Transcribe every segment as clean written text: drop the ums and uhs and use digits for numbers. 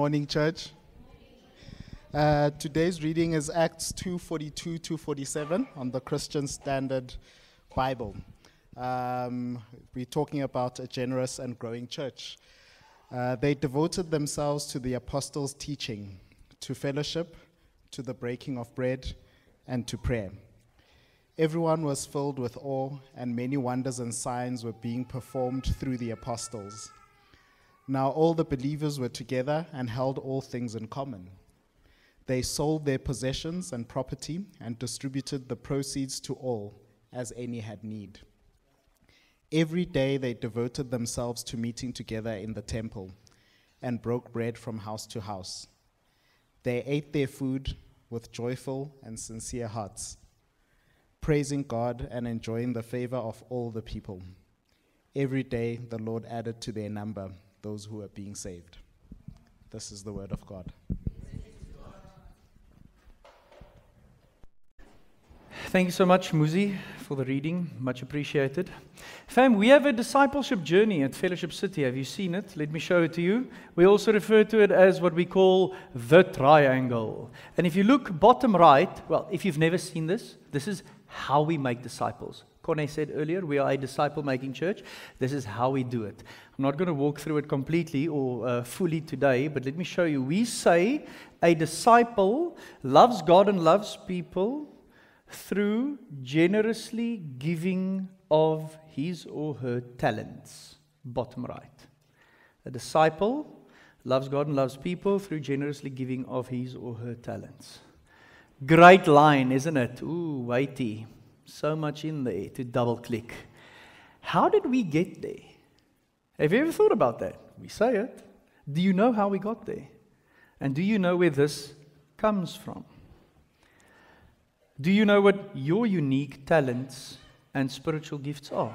morning, church. Today's reading is Acts 2:42-47 on the Christian Standard Bible. We're talking about a generous and growing church. They devoted themselves to the apostles' teaching, to fellowship, to the breaking of bread, and to prayer. Everyone was filled with awe, and many wonders and signs were being performed through the apostles. Now all the believers were together and held all things in common. They sold their possessions and property and distributed the proceeds to all, as any had need. Every day they devoted themselves to meeting together in the temple and broke bread from house to house. They ate their food with joyful and sincere hearts, praising God and enjoying the favor of all the people. Every day the Lord added to their number those who are being saved. This is the word of God. Thank you so much, Muzi, for the reading. Much appreciated. Fam, we have a discipleship journey at Fellowship City. Have you seen it? Let me show it to you. We also refer to it as what we call the triangle. And if you look bottom right, well, if you've never seen this, this is how we make disciples. Corne said earlier, we are a disciple-making church. This is how we do it. I'm not going to walk through it completely or fully today, but let me show you. We say a disciple loves God and loves people through generously giving of his or her talents. Bottom right. A disciple loves God and loves people through generously giving of his or her talents. Great line, isn't it? Ooh, weighty. So much in there to double click. How did we get there? Have you ever thought about that? We say it. Do you know how we got there? And do you know where this comes from? Do you know what your unique talents and spiritual gifts are?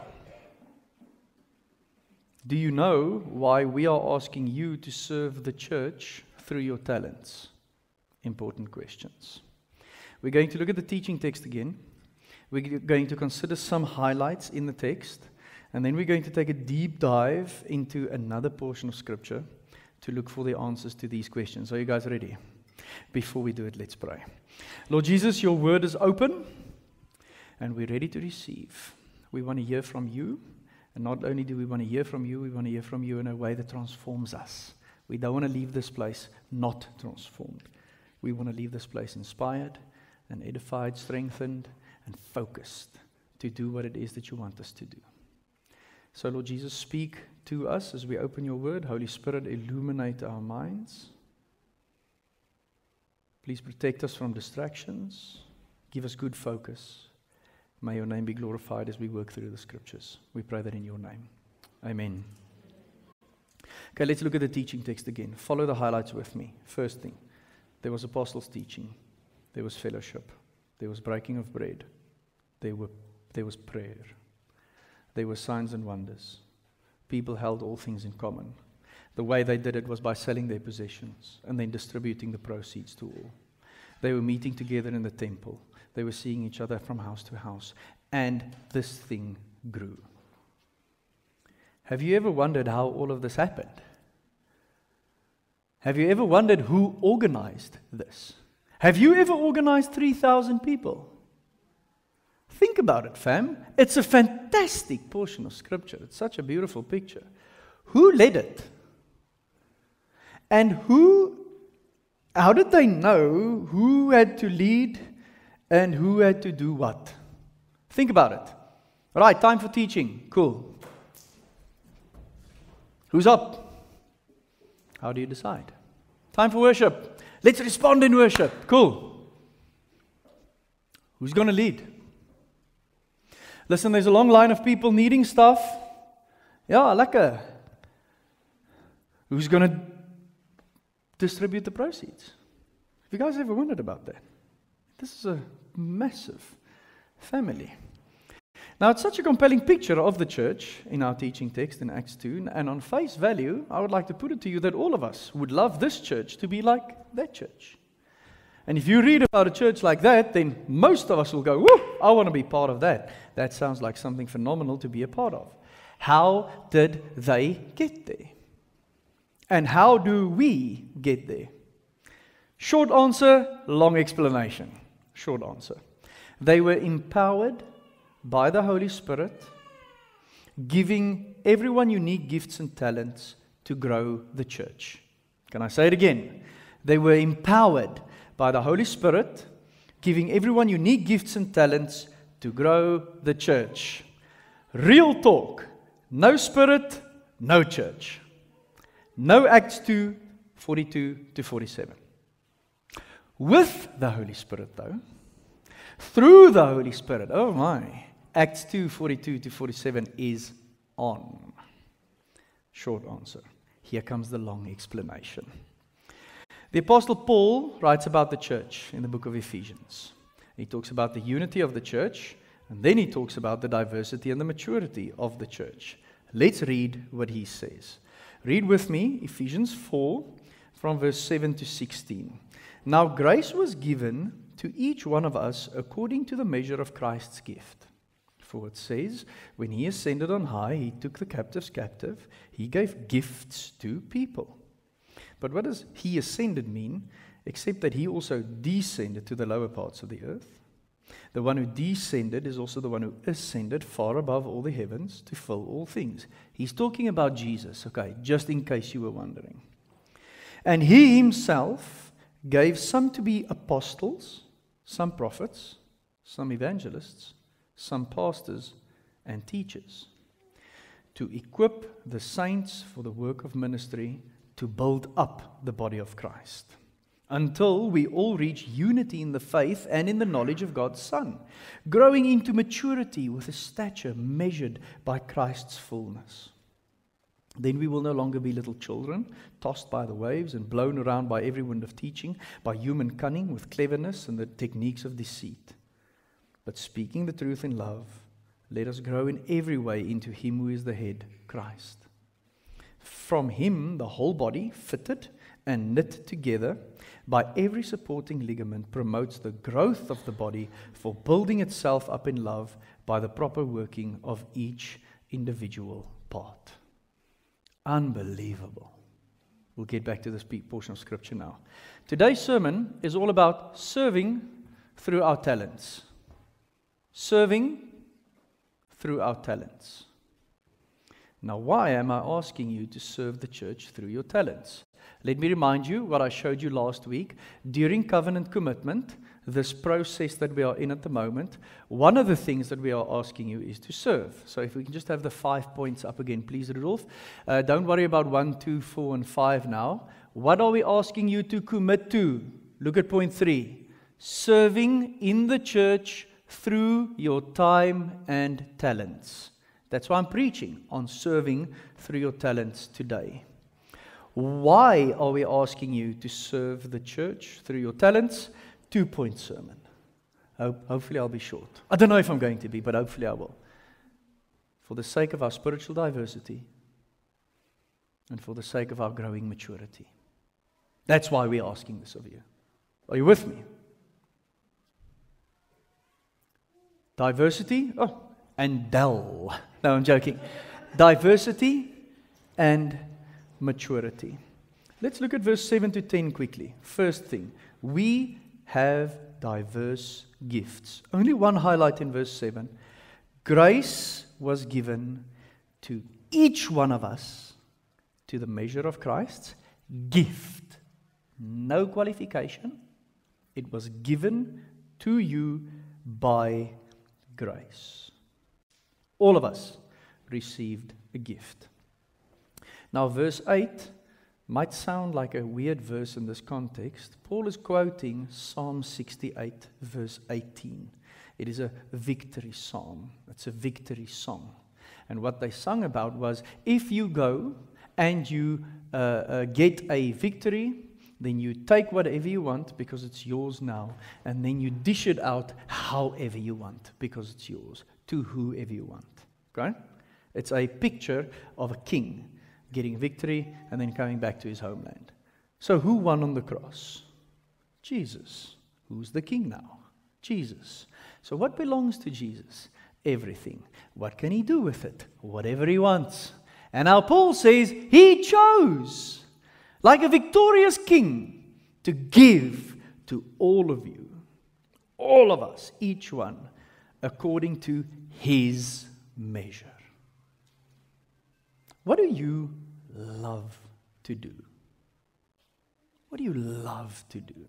Do you know why we are asking you to serve the church through your talents? Important questions. We're going to look at the teaching text again. We're going to consider some highlights in the text, and then we're going to take a deep dive into another portion of Scripture to look for the answers to these questions. Are you guys ready? Before we do it, let's pray. Lord Jesus, your word is open, and we're ready to receive. We want to hear from you, and not only do we want to hear from you, we want to hear from you in a way that transforms us. We don't want to leave this place not transformed. We want to leave this place inspired and edified, strengthened, and focused to do what it is that you want us to do. So, Lord Jesus, speak to us as we open your word. Holy Spirit, illuminate our minds. Please protect us from distractions. Give us good focus. May your name be glorified as we work through the scriptures. We pray that in your name. Amen. Okay, let's look at the teaching text again. Follow the highlights with me. First thing, there was apostles' teaching. There was fellowship. There was breaking of bread. There was prayer. There were signs and wonders. People held all things in common. The way they did it was by selling their possessions and then distributing the proceeds to all. They were meeting together in the temple. They were seeing each other from house to house. And this thing grew. Have you ever wondered how all of this happened? Have you ever wondered who organized this? Have you ever organized 3,000 people? Think about it, fam. It's a fantastic portion of Scripture. It's such a beautiful picture. Who led it? And how did they know who had to lead and who had to do what? Think about it. All right, time for teaching. Cool. Who's up? How do you decide? Time for worship. Let's respond in worship. Cool. Who's going to lead? Listen, there's a long line of people needing stuff. Yeah, lekker. Who's going to distribute the proceeds? Have you guys ever wondered about that? This is a massive family. Now, it's such a compelling picture of the church in our teaching text in Acts 2, and on face value, I would like to put it to you that all of us would love this church to be like that church. And if you read about a church like that, then most of us will go, woo, I want to be part of that. That sounds like something phenomenal to be a part of. How did they get there? And how do we get there? Short answer, long explanation. Short answer. They were empowered by the Holy Spirit, giving everyone unique gifts and talents to grow the church. Can I say it again? They were empowered by the Holy Spirit, giving everyone unique gifts and talents to grow the church. Real talk. No Spirit, no church. No Acts 2, 42 to 47. With the Holy Spirit, though, through the Holy Spirit, oh my, Acts 2, 42 to 47 is on. Short answer. Here comes the long explanation. The Apostle Paul writes about the church in the book of Ephesians. He talks about the unity of the church, and then he talks about the diversity and the maturity of the church. Let's read what he says. Read with me Ephesians 4 from verse 7 to 16. Now grace was given to each one of us according to the measure of Christ's gift. For it says, when he ascended on high, he took the captives captive. He gave gifts to people. But what does he ascended mean, except that he also descended to the lower parts of the earth? The one who descended is also the one who ascended far above all the heavens to fill all things. He's talking about Jesus, okay, just in case you were wondering. And he himself gave some to be apostles, some prophets, some evangelists, some pastors and teachers, to equip the saints for the work of ministry, to build up the body of Christ, until we all reach unity in the faith and in the knowledge of God's Son, growing into maturity with a stature measured by Christ's fullness. Then we will no longer be little children, tossed by the waves and blown around by every wind of teaching, by human cunning with cleverness and the techniques of deceit. But speaking the truth in love, let us grow in every way into Him who is the head, Christ. From Him, the whole body, fitted and knit together by every supporting ligament, promotes the growth of the body for building itself up in love by the proper working of each individual part. Unbelievable. We'll get back to this portion of Scripture now. Today's sermon is all about serving through our talents. Serving through our talents. Now, why am I asking you to serve the church through your talents? Let me remind you what I showed you last week. During covenant commitment, this process that we are in at the moment, one of the things that we are asking you is to serve. So if we can just have the 5 points up again, please, Rudolf. Don't worry about 1, 2, 4, and 5 now. What are we asking you to commit to? Look at point 3. Serving in the church through your time and talents. That's why I'm preaching on serving through your talents today. Why are we asking you to serve the church through your talents? 2-point sermon. Hopefully I'll be short. I don't know if I'm going to be, but hopefully I will. For the sake of our spiritual diversity and for the sake of our growing maturity. That's why we're asking this of you. Are you with me? Diversity, and dull. No, I'm joking. Diversity and maturity. Let's look at verse 7 to 10 quickly. First thing, we have diverse gifts. Only one highlight in verse 7. Grace was given to each one of us to the measure of Christ's gift. No qualification. It was given to you by grace. All of us received a gift. Now, verse 8 might sound like a weird verse in this context. Paul is quoting Psalm 68, verse 18. It is a victory psalm. It's a victory song. And what they sung about was, if you go and you get a victory, then you take whatever you want because it's yours now, and then you dish it out however you want because it's yours, to whoever you want. Okay? It's a picture of a king getting victory and then coming back to his homeland. So who won on the cross? Jesus. Who's the king now? Jesus. So what belongs to Jesus? Everything. What can he do with it? Whatever he wants. And now Paul says he chose like a victorious king, to give to all of you, all of us, each one, according to his measure. What do you love to do? What do you love to do?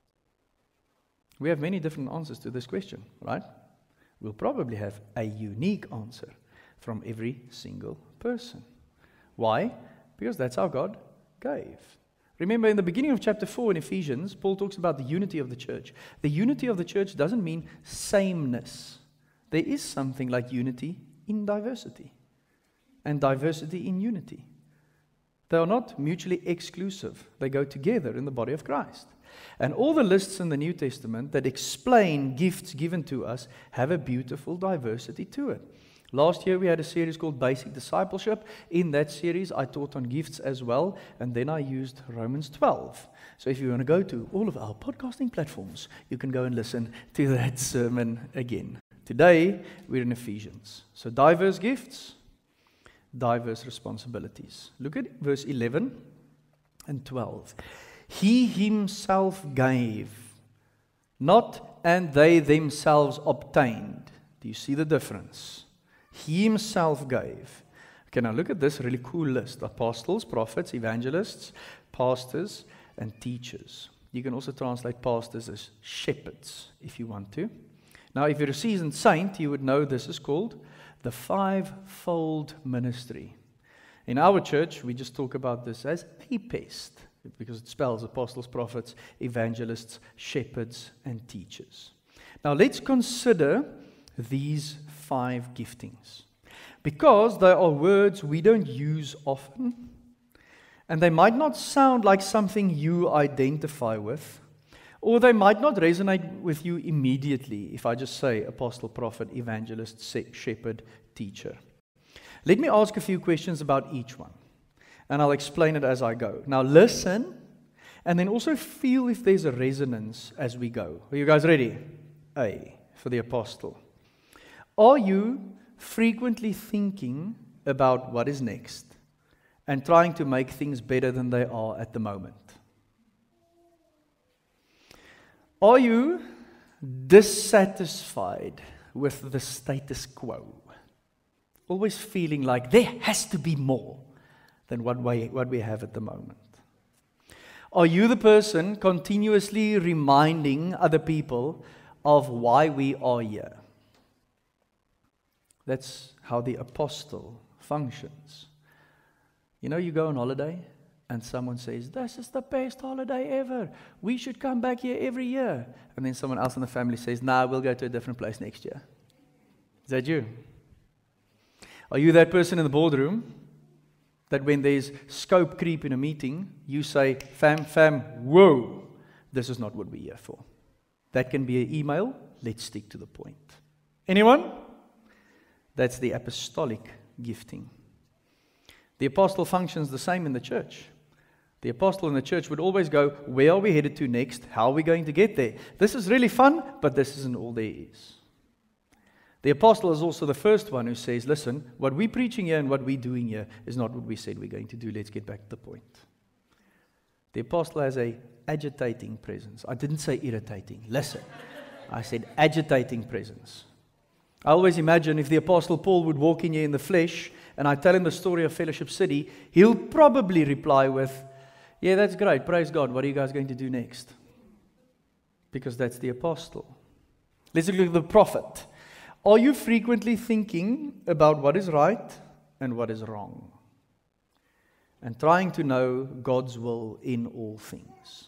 We have many different answers to this question, right? We'll probably have a unique answer from every single person. Why? Because that's how God gave. Remember, in the beginning of chapter 4 in Ephesians, Paul talks about the unity of the church. The unity of the church doesn't mean sameness. There is something like unity in diversity, and diversity in unity. They are not mutually exclusive. They go together in the body of Christ. And all the lists in the New Testament that explain gifts given to us have a beautiful diversity to it. Last year we had a series called Basic Discipleship. In that series I taught on gifts as well, and then I used Romans 12. So if you want to go to all of our podcasting platforms, you can go and listen to that sermon again. Today we're in Ephesians. So diverse gifts, diverse responsibilities. Look at verse 11 and 12. He himself gave, not and they themselves obtained. Do you see the difference? He himself gave. Okay, now look at this really cool list. Apostles, prophets, evangelists, pastors, and teachers. You can also translate pastors as shepherds if you want to. Now, if you're a seasoned saint, you would know this is called the fivefold ministry. In our church, we just talk about this as APEST, because it spells apostles, prophets, evangelists, shepherds, and teachers. Now, let's consider these 5 giftings, because they are words we don't use often, and they might not sound like something you identify with, or they might not resonate with you immediately if I just say apostle, prophet, evangelist, shepherd, teacher. Let me ask a few questions about each one, and I'll explain it as I go. Now listen, and then also feel if there's a resonance as we go. Are you guys ready? A, for the apostle. Are you frequently thinking about what is next and trying to make things better than they are at the moment? Are you dissatisfied with the status quo? Always feeling like there has to be more than what we have at the moment. Are you the person continuously reminding other people of why we are here? That's how the apostle functions. You know, you go on holiday and someone says, "This is the best holiday ever. We should come back here every year." And then someone else in the family says, "Nah, we'll go to a different place next year." Is that you? Are you that person in the boardroom that when there's scope creep in a meeting, you say, fam, whoa, this is not what we're here for? That can be an email. Let's stick to the point. Anyone? That's the apostolic gifting. The apostle functions the same in the church. The apostle in the church would always go, where are we headed to next? How are we going to get there? This is really fun, but this isn't all there is. The apostle is also the first one who says, listen, what we're preaching here and what we're doing here is not what we said we're going to do. Let's get back to the point. The apostle has a agitating presence. I didn't say irritating. Listen, I said agitating presence. I always imagine if the apostle Paul would walk in here in the flesh and I tell him the story of Fellowship City, he'll probably reply with, yeah, that's great. Praise God. What are you guys going to do next? Because that's the apostle. Let's look at the prophet. Are you frequently thinking about what is right and what is wrong? And trying to know God's will in all things?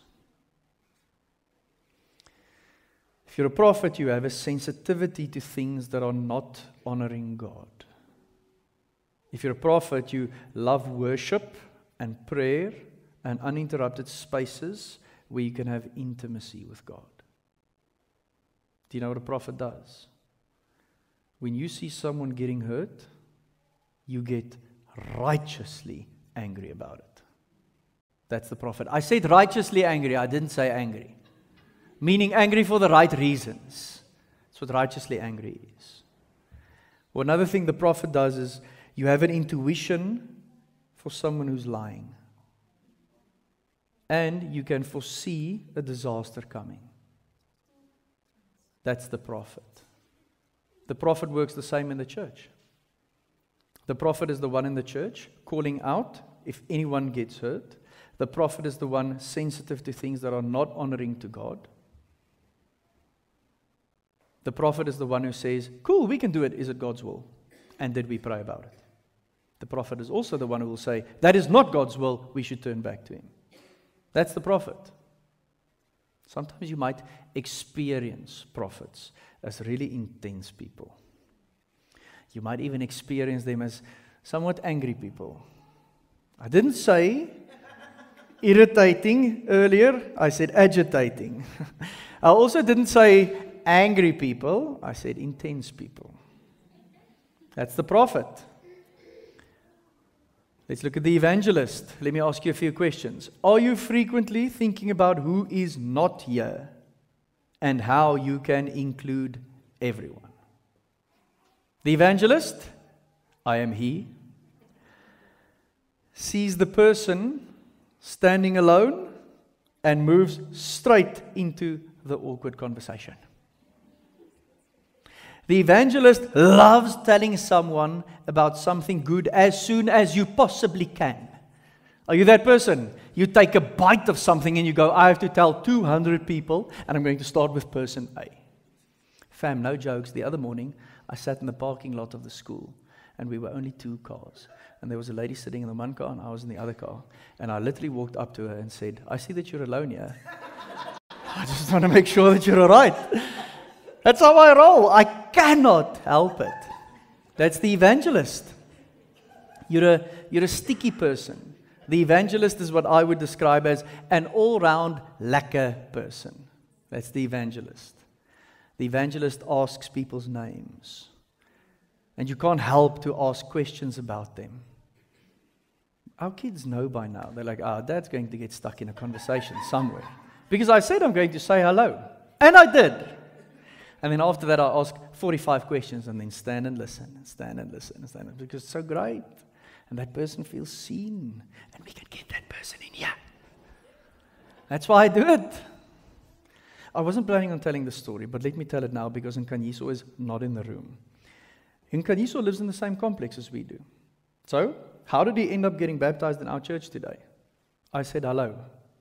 If you're a prophet, you have a sensitivity to things that are not honoring God. If you're a prophet, you love worship and prayer and uninterrupted spaces where you can have intimacy with God. Do you know what a prophet does? When you see someone getting hurt, you get righteously angry about it. That's the prophet. I said righteously angry, I didn't say angry. Meaning angry for the right reasons. That's what righteously angry is. Well, another thing the prophet does is you have an intuition for someone who's lying. and you can foresee a disaster coming. That's the prophet. The prophet works the same in the church. The prophet is the one in the church calling out if anyone gets hurt. The prophet is the one sensitive to things that are not honoring to God. The prophet is the one who says, cool, we can do it. Is it God's will? And did we pray about it? The prophet is also the one who will say, that is not God's will. We should turn back to him. That's the prophet. Sometimes you might experience prophets as really intense people. You might even experience them as somewhat angry people. I didn't say irritating earlier. I said agitating. I also didn't say angry people. I said intense people. That's the prophet. Let's look at the evangelist. Let me ask you a few questions. Are you frequently thinking about who is not here and how you can include everyone? The evangelist, I am he, sees the person standing alone and moves straight into the awkward conversation. The evangelist loves telling someone about something good as soon as you possibly can. Are you that person? You take a bite of something and you go, I have to tell 200 people, and I'm going to start with person A. Fam, no jokes. The other morning, I sat in the parking lot of the school, and we were only 2 cars. And there was a lady sitting in the one car, and I was in the other car. And I literally walked up to her and said, I see that you're alone here. I just want to make sure that you're all right. That's how I roll. I cannot help it. That's the evangelist. You're a sticky person. The evangelist is what I would describe as an all-round lekker person. That's the evangelist. The evangelist asks people's names. And you can't help to ask questions about them. Our kids know by now. They're like, Dad's going to get stuck in a conversation somewhere. Because I said I'm going to say hello. And I did. And then after that, I ask 45 questions and then stand and listen, and stand and listen, and stand. Because it's so great. And that person feels seen. And we can get that person in here. That's why I do it. I wasn't planning on telling the story, but let me tell it now because Nkanyiso is not in the room. Nkanyiso lives in the same complex as we do. So, how did he end up getting baptized in our church today? I said hello.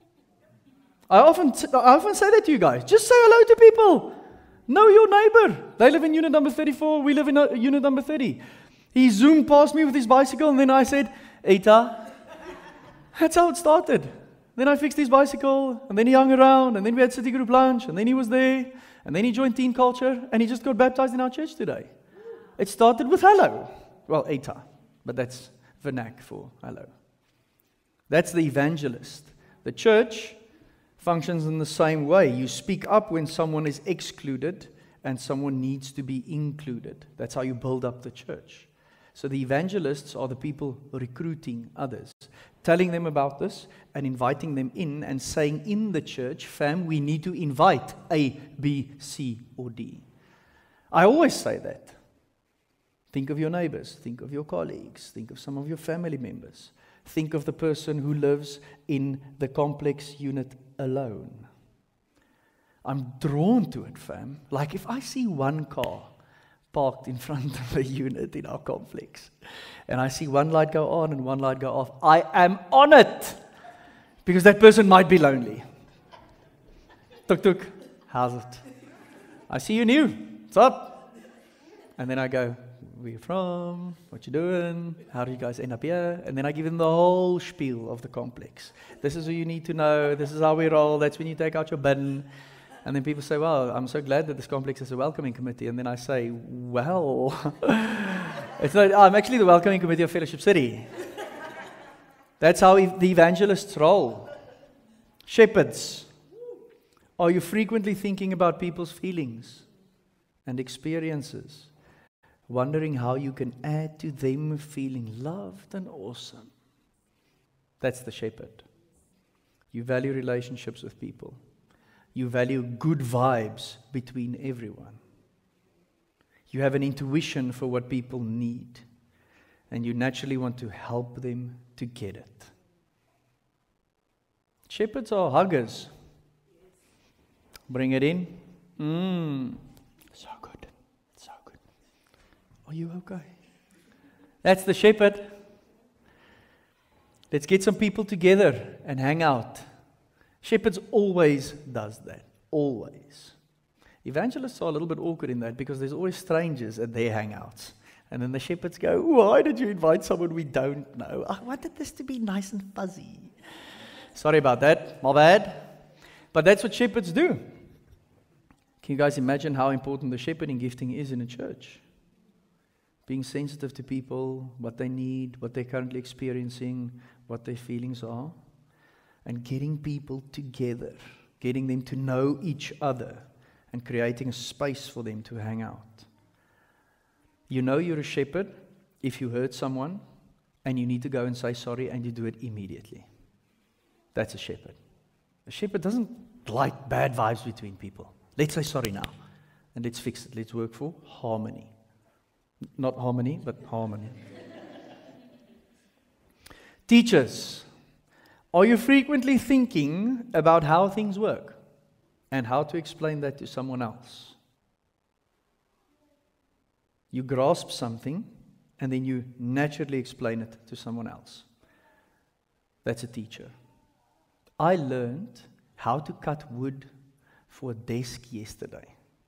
I often say that to you guys. Just say hello to people. Know your neighbor. They live in unit number 34. We live in unit number 30. He zoomed past me with his bicycle, and then I said, Eita. That's how it started. Then I fixed his bicycle, and then he hung around, and then we had city group lunch, and then he was there, and then he joined teen culture, and he just got baptized in our church today. It started with hello. Well, Eita, but that's vernac for hello. That's the evangelist. The church functions in the same way. You speak up when someone is excluded and someone needs to be included. That's how you build up the church. So the evangelists are the people recruiting others, telling them about this and inviting them in and saying in the church, fam, we need to invite A, B, C, or D. I always say that. Think of your neighbors, think of your colleagues, think of some of your family members. Think of the person who lives in the complex unit alone. I'm drawn to it, fam. Like if I see one car parked in front of a unit in our complex, and I see one light go on and one light go off, I am on it. Because that person might be lonely. Tuk tuk, how's it? I see you new. What's up? And then I go, where you from? What you doing? How do you guys end up here? And then I give them the whole spiel of the complex. This is what you need to know. This is how we roll. That's when you take out your bin. And then people say, well, I'm so glad that this complex has a welcoming committee. And then I say, well, it's not, I'm actually the welcoming committee of Fellowship City. That's how the evangelists roll. Shepherds. Are you frequently thinking about people's feelings and experiences? Wondering how you can add to them feeling loved and awesome. That's the shepherd. You value relationships with people. You value good vibes between everyone. You have an intuition for what people need. And you naturally want to help them to get it. Shepherds are huggers. Bring it in. So good. So good. Are you okay? That's the shepherd. Let's get some people together and hang out. Shepherds always does that. Always. Evangelists are a little bit awkward in that because there's always strangers at their hangouts. And then the shepherds go, why did you invite someone we don't know? I wanted this to be nice and fuzzy. Sorry about that. My bad. But that's what shepherds do. Can you guys imagine how important the shepherding gifting is in a church? Being sensitive to people, what they need, what they're currently experiencing, what their feelings are. And getting people together, getting them to know each other, and creating a space for them to hang out. You know you're a shepherd if you hurt someone and you need to go and say sorry and you do it immediately. That's a shepherd. A shepherd doesn't like bad vibes between people. Let's say sorry now and let's fix it. Let's work for harmony. Not harmony, but harmony. Teachers, are you frequently thinking about how things work and how to explain that to someone else? You grasp something and then you naturally explain it to someone else. That's a teacher. I learned how to cut wood for a desk yesterday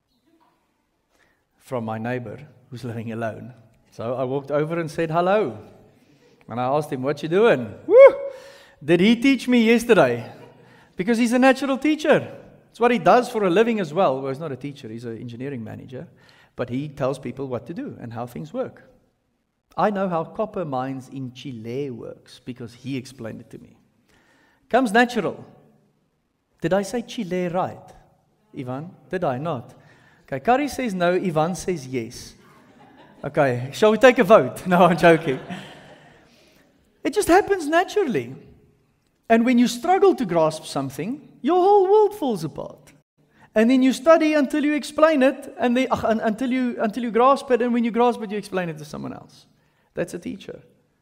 from my neighbor who's living alone. So I walked over and said hello. And I asked him, what you doing? Woo! Did he teach me yesterday? Because he's a natural teacher. It's what he does for a living as well. Well, he's not a teacher, he's an engineering manager. But he tells people what to do and how things work. I know how copper mines in Chile works because he explained it to me. Comes natural. Did I say Chile right, Ivan? Did I not? Okay, Kari says no, Ivan says yes. Okay, shall we take a vote? No, I'm joking. It just happens naturally. And when you struggle to grasp something, your whole world falls apart. And then you study until you explain it, and until you grasp it, and when you grasp it, you explain it to someone else. That's a teacher.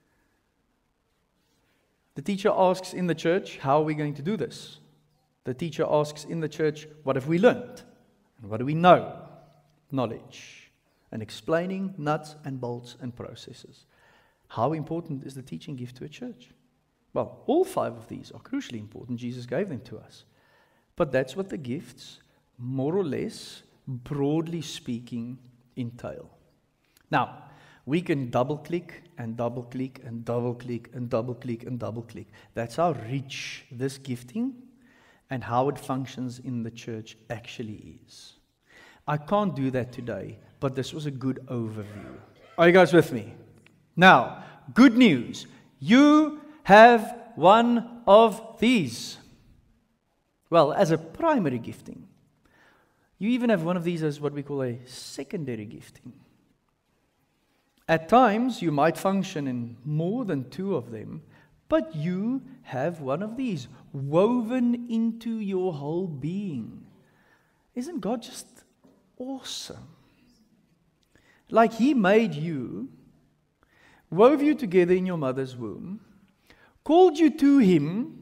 The teacher asks in the church, how are we going to do this? The teacher asks in the church, what have we learned? And what do we know? Knowledge. And explaining nuts and bolts and processes. How important is the teaching gift to a church? Well, all 5 of these are crucially important. Jesus gave them to us. But that's what the gifts, more or less, broadly speaking, entail. Now, we can double-click and double-click and double-click and double-click and double-click. That's how rich this gifting and how it functions in the church actually is. I can't do that today, but this was a good overview. Are you guys with me? Now, good news. You have one of these. Well, as a primary gifting. You even have one of these as what we call a secondary gifting. At times, you might function in more than 2 of them, but you have one of these woven into your whole being. Isn't God just awesome? Like He made you, wove you together in your mother's womb, called you to Him,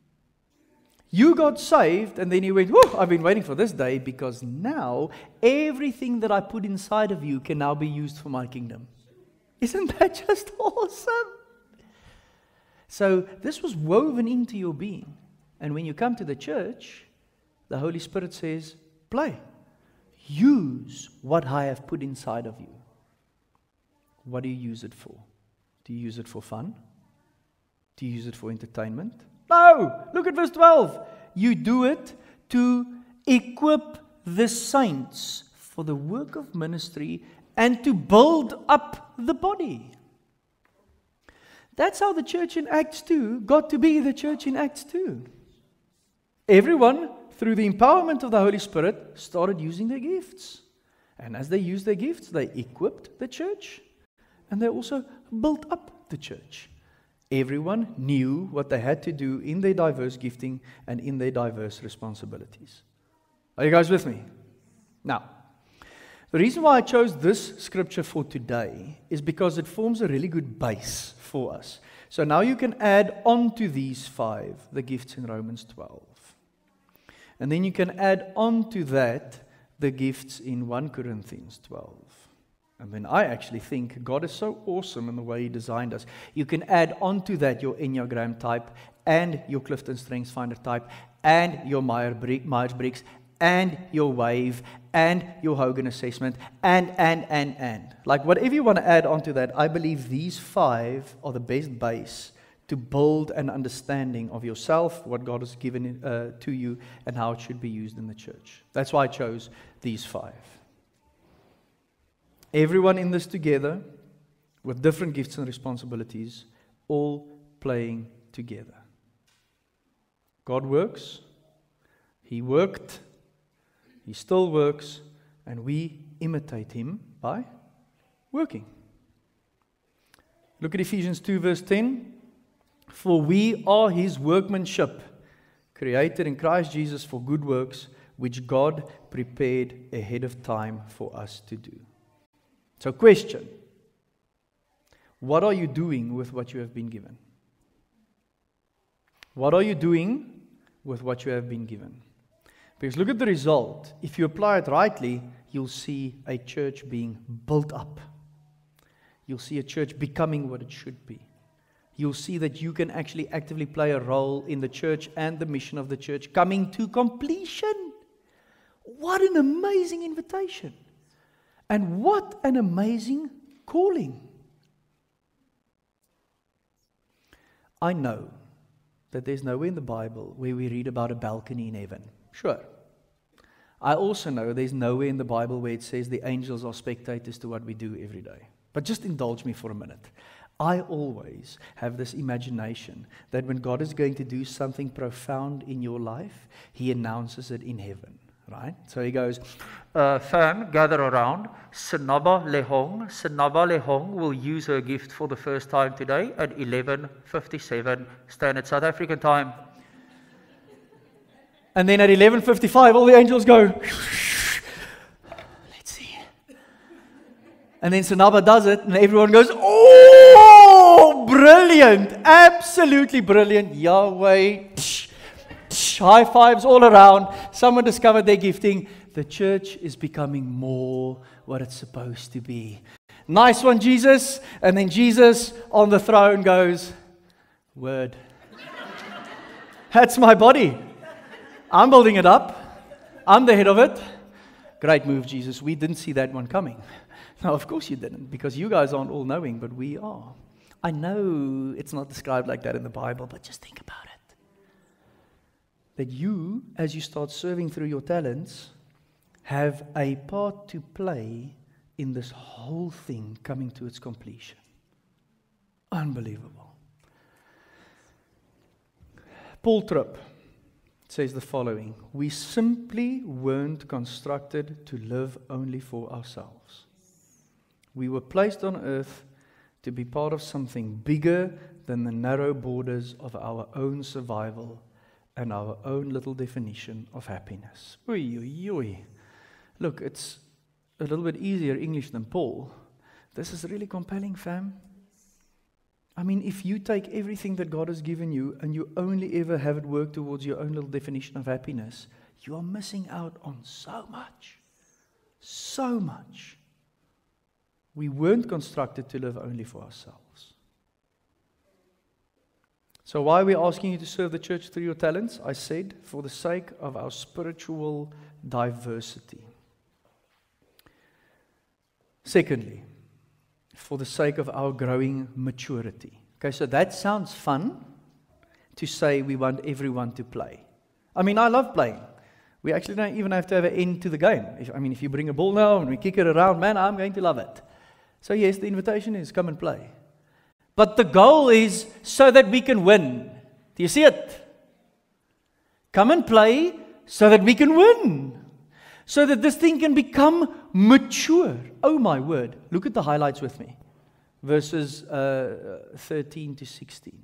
you got saved, and then He went, whoa, I've been waiting for this day because now everything that I put inside of you can now be used for my kingdom. Isn't that just awesome? So this was woven into your being. And when you come to the church, the Holy Spirit says, play. Use what I have put inside of you. What do you use it for? Do you use it for fun? Do you use it for entertainment? No! Look at verse 12. You do it to equip the saints for the work of ministry and to build up the body. That's how the church in Acts 2 got to be the church in Acts 2. Everyone, through the empowerment of the Holy Spirit, started using their gifts. And as they used their gifts, they equipped the church and they also built up the church. Everyone knew what they had to do in their diverse gifting and in their diverse responsibilities. Are you guys with me? Now, the reason why I chose this scripture for today is because it forms a really good base for us. So now you can add on to these 5 the gifts in Romans 12. And then you can add on to that the gifts in 1 Corinthians 12. And then I actually think God is so awesome in the way He designed us. You can add on to that your Enneagram type and your Clifton Strengths Finder type and your Myers-Briggs and your WAVE and your Hogan assessment and. Like whatever you want to add on to that, I believe these 5 are the best base to build an understanding of yourself, what God has given to you, and how it should be used in the church. That's why I chose these 5. Everyone in this together, with different gifts and responsibilities, all playing together. God works, He worked, He still works, and we imitate Him by working. Look at Ephesians 2 verse 10. For we are His workmanship, created in Christ Jesus for good works, which God prepared ahead of time for us to do. So question, what are you doing with what you have been given? What are you doing with what you have been given? Because look at the result. If you apply it rightly, you'll see a church being built up. You'll see a church becoming what it should be. You'll see that you can actually actively play a role in the church and the mission of the church coming to completion. What an amazing invitation. And what an amazing calling. I know that there's nowhere in the Bible where we read about a balcony in heaven. Sure. I also know there's nowhere in the Bible where it says the angels are spectators to what we do every day. But just indulge me for a minute. I always have this imagination that when God is going to do something profound in your life, He announces it in heaven, right? So He goes, fam, gather around. Sanaba Lehong will use her gift for the first time today at 11:57 Standard South African time. And then at 11:55, all the angels go, let's see. And then Sanaba does it, and everyone goes, oh, brilliant, absolutely brilliant, Yahweh, high fives all around. Someone discovered their gifting. The church is becoming more what it's supposed to be. Nice one, Jesus. And then Jesus on the throne goes, word. That's my body. I'm building it up. I'm the head of it. Great move, Jesus. We didn't see that one coming. No, of course you didn't, because you guys aren't all knowing, but we are. I know it's not described like that in the Bible, but just think about it. That you, as you start serving through your talents, have a part to play in this whole thing coming to its completion. Unbelievable. Paul Tripp says the following: we simply weren't constructed to live only for ourselves. We were placed on earth to be part of something bigger than the narrow borders of our own survival and our own little definition of happiness. Oy, oy, oy. Look, it's a little bit easier English than Paul. This is really compelling, fam. I mean, if you take everything that God has given you and you only ever have it work towards your own little definition of happiness, you are missing out on so much. So much. We weren't constructed to live only for ourselves. So why are we asking you to serve the church through your talents? I said, for the sake of our spiritual diversity. Secondly, for the sake of our growing maturity. Okay, so that sounds fun to say we want everyone to play. I mean, I love playing. We actually don't even have to have an end to the game. If you bring a ball now and we kick it around, man, I'm going to love it. So yes, the invitation is come and play. But the goal is so that we can win. Do you see it? Come and play so that we can win. So that this thing can become mature. Oh my word. Look at the highlights with me. Verses 13 to 16.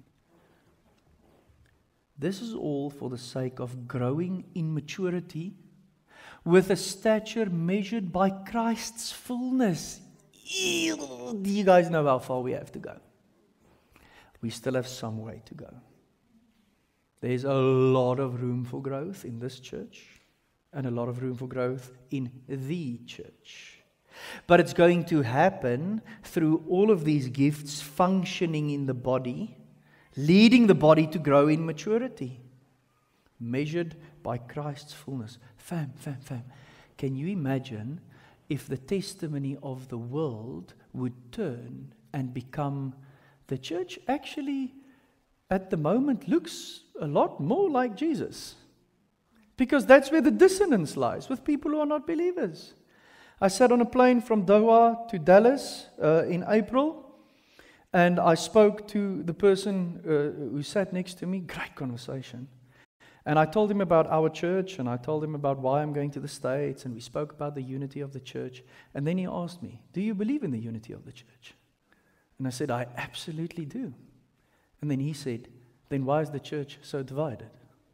This is all for the sake of growing in maturity with a stature measured by Christ's fullness. Do you guys know how far we have to go? we still have some way to go. There's a lot of room for growth in this church and a lot of room for growth in the church. But it's going to happen through all of these gifts functioning in the body, leading the body to grow in maturity, measured by Christ's fullness. Fam. Can you imagine if the testimony of the world would turn and become the church actually at the moment looks a lot more like Jesus? Because that's where the dissonance lies with people who are not believers. I sat on a plane from Doha to Dallas in April, and I spoke to the person who sat next to me. Great conversation. And I told him about our church, and I told him about why I'm going to the States, and we spoke about the unity of the church. And then he asked me, do you believe in the unity of the church? And I said, I absolutely do. And then he said, then why is the church so divided?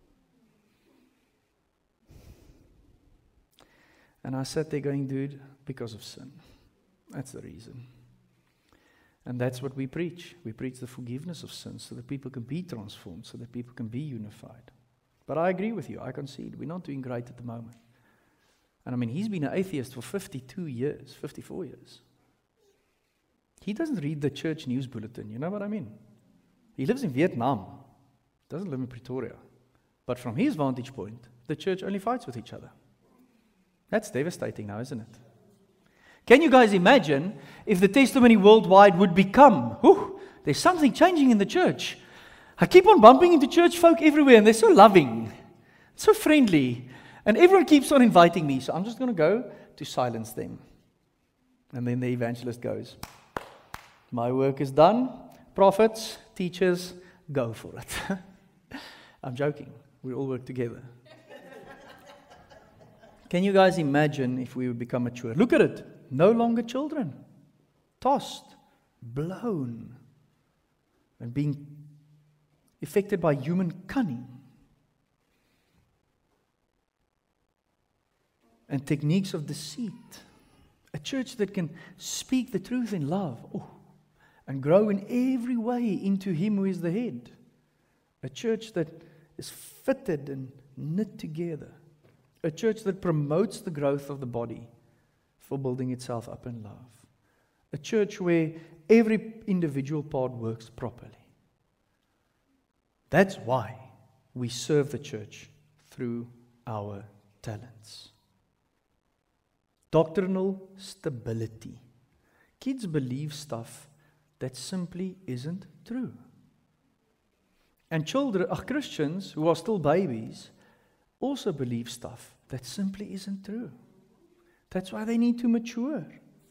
And I sat there going, dude, because of sin. That's the reason. And that's what we preach. We preach the forgiveness of sins so that people can be transformed, so that people can be unified. But I agree with you. I concede. We're not doing great at the moment. And I mean, he's been an atheist for 52 years, 54 years. He doesn't read the church news bulletin. You know what I mean? He lives in Vietnam. Doesn't live in Pretoria. But from his vantage point, the church only fights with each other. That's devastating now, isn't it? Can you guys imagine if the testimony worldwide would become, there's something changing in the church. I keep on bumping into church folk everywhere, and they're so loving, so friendly, and everyone keeps on inviting me, so I'm just going to go to silence them. And then the evangelist goes, my work is done. Prophets, teachers, go for it. I'm joking. We all work together. Can you guys imagine if we would become mature? Look at it. No longer children. Tossed, blown, and being affected by human cunning and techniques of deceit. A church that can speak the truth in love and grow in every way into Him who is the head. A church that is fitted and knit together. A church that promotes the growth of the body for building itself up in love. A church where every individual part works properly. That's why we serve the church through our talents. Doctrinal stability. Kids believe stuff that simply isn't true. And Christians who are still babies also believe stuff that simply isn't true. That's why they need to mature.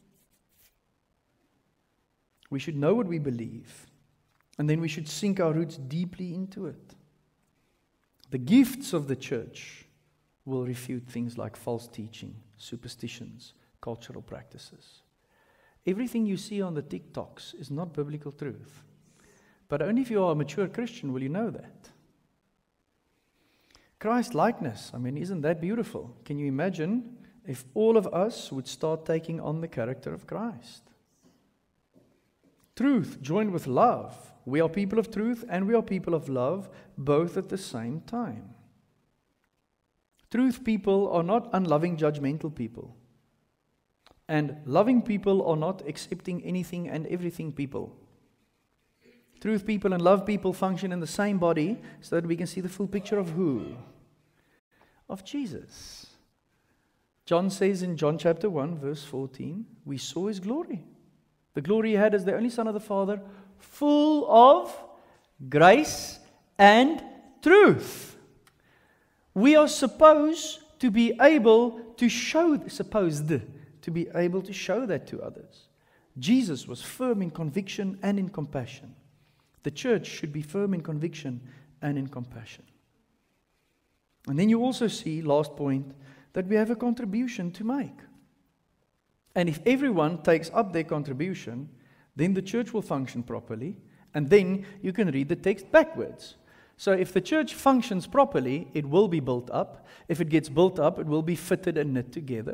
We should know what we believe, and then we should sink our roots deeply into it. The gifts of the church will refute things like false teaching, superstitions, cultural practices. Everything you see on the TikToks is not biblical truth. But only if you are a mature Christian will you know that. Christ likeness, isn't that beautiful? Can you imagine if all of us would start taking on the character of Christ? Truth joined with love. We are people of truth and we are people of love, both at the same time. Truth people are not unloving, judgmental people. And loving people are not accepting anything and everything people. Truth people and love people function in the same body so that we can see the full picture of who? Of Jesus. John says in John chapter 1, verse 14, we saw His glory. The glory He had as the only Son of the Father, full of grace and truth. We are supposed to be able to show, to be able to show that to others. Jesus was firm in conviction and in compassion. The church should be firm in conviction and in compassion. And then you also see, last point, that we have a contribution to make. And if everyone takes up their contribution, then the church will function properly, and then you can read the text backwards. So if the church functions properly, it will be built up. If it gets built up, it will be fitted and knit together.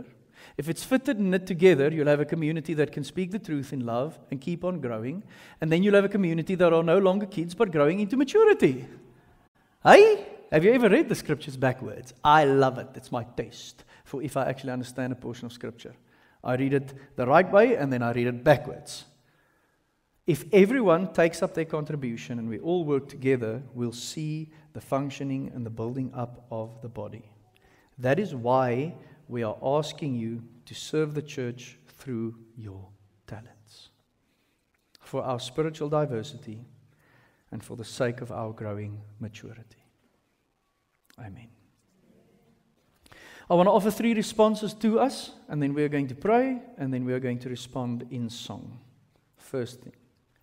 If it's fitted and knit together, you'll have a community that can speak the truth in love and keep on growing. And then you'll have a community that are no longer kids but growing into maturity. Hey, have you ever read the scriptures backwards? I love it. It's my taste for if I actually understand a portion of scripture. I read it the right way and then I read it backwards. If everyone takes up their contribution and we all work together, we'll see the functioning and the building up of the body. That is why we are asking you to serve the church through your talents, for our spiritual diversity and for the sake of our growing maturity. Amen. I want to offer 3 responses to us, and then we are going to pray, and then we are going to respond in song. First thing.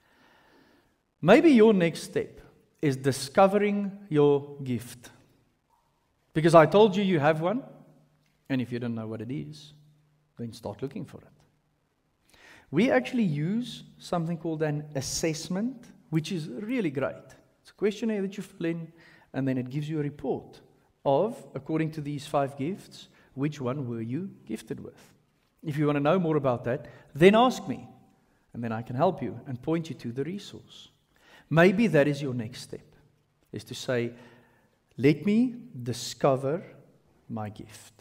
Maybe your next step is discovering your gift. Because I told you you have one, and if you don't know what it is, then start looking for it. We actually use something called an assessment, which is really great. It's a questionnaire that you fill in, and then it gives you a report of, according to these 5 gifts, which one were you gifted with. If you want to know more about that, then ask me, and then I can help you and point you to the resource. Maybe that is your next step, is to say, let me discover my gift.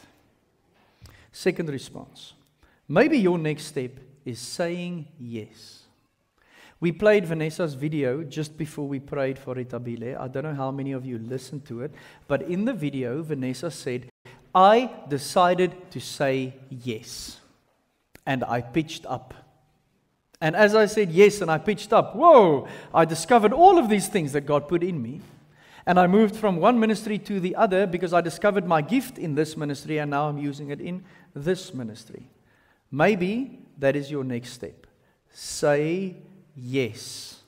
Second response. Maybe your next step is saying yes. We played Vanessa's video just before we prayed for Retabile. I don't know how many of you listened to it, but in the video, Vanessa said, I decided to say yes. And I pitched up. And as I said yes and I pitched up, whoa, I discovered all of these things that God put in me. And I moved from one ministry to the other because I discovered my gift in this ministry and now I'm using it in this ministry. Maybe that is your next step. Say yes.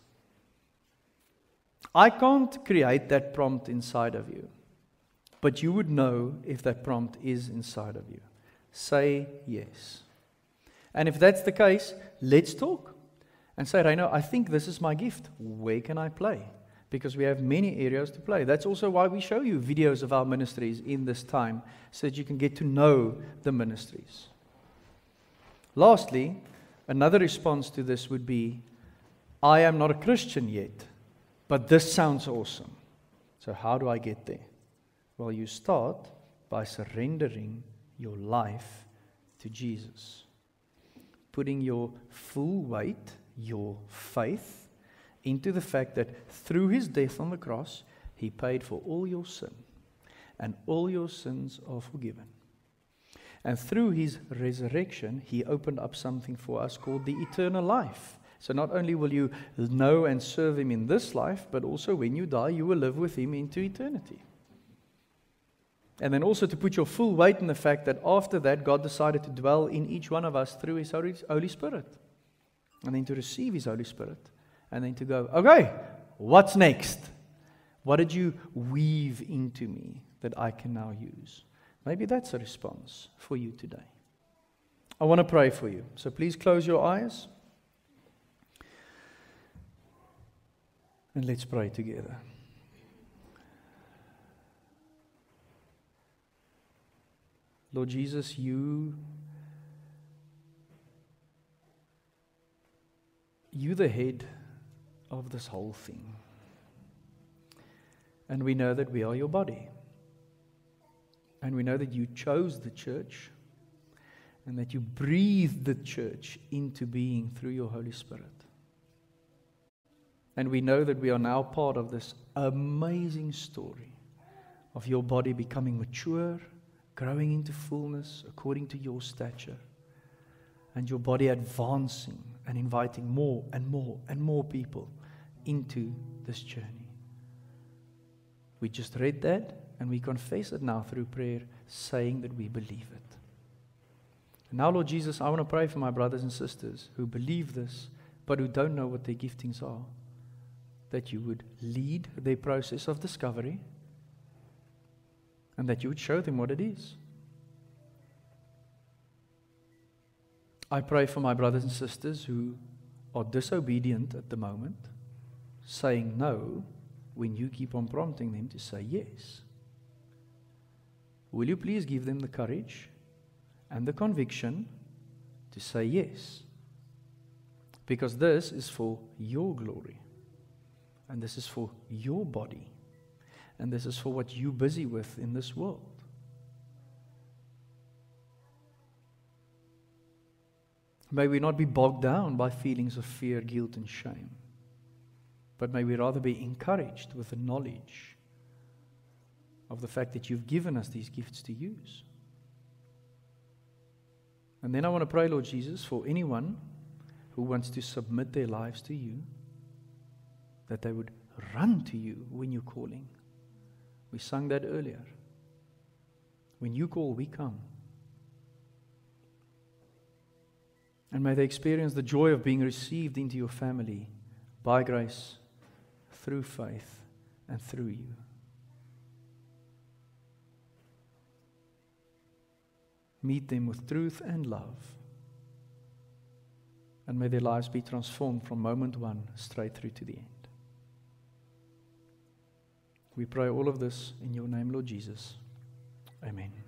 I can't create that prompt inside of you, but you would know if that prompt is inside of you. Say yes. And if that's the case, let's talk and say, Reino, I think this is my gift. Where can I play? Because we have many areas to play. That's also why we show you videos of our ministries in this time, so that you can get to know the ministries. Lastly, another response to this would be, I am not a Christian yet, but this sounds awesome. So how do I get there? Well, you start by surrendering your life to Jesus. Putting your full weight, your faith, into the fact that through His death on the cross, He paid for all your sin, and all your sins are forgiven. And through His resurrection, He opened up something for us called the eternal life. So not only will you know and serve Him in this life, but also when you die, you will live with Him into eternity. And then also to put your full weight in the fact that after that, God decided to dwell in each one of us through His Holy Spirit. And then to receive His Holy Spirit. And then to go, okay, what's next? What did you weave into me that I can now use? Maybe that's a response for you today. I want to pray for you. So please close your eyes. And let's pray together. Lord Jesus, you the head of this whole thing. And we know that we are your body. And we know that you chose the church and that you breathed the church into being through your Holy Spirit. And we know that we are now part of this amazing story of your body becoming mature, growing into fullness according to your stature, and your body advancing and inviting more and more and more people into this journey. We just read that and we confess it now through prayer, saying that we believe it. And now, Lord Jesus, I want to pray for my brothers and sisters who believe this but who don't know what their giftings are, that you would lead their process of discovery and that you would show them what it is. I pray for my brothers and sisters who are disobedient at the moment, saying no when you keep on prompting them to say yes. Will you please give them the courage and the conviction to say yes. Because this is for your glory. And this is for your body. And this is for what you're busy with in this world. May we not be bogged down by feelings of fear, guilt, and shame. But may we rather be encouraged with the knowledge of the fact that you've given us these gifts to use. And then I want to pray, Lord Jesus, for anyone who wants to submit their lives to you, that they would run to you when you're calling. We sang that earlier. When you call, we come. And may they experience the joy of being received into your family by grace, through faith, and through you. Meet them with truth and love. And may their lives be transformed from moment one straight through to the end. We pray all of this in your name, Lord Jesus. Amen.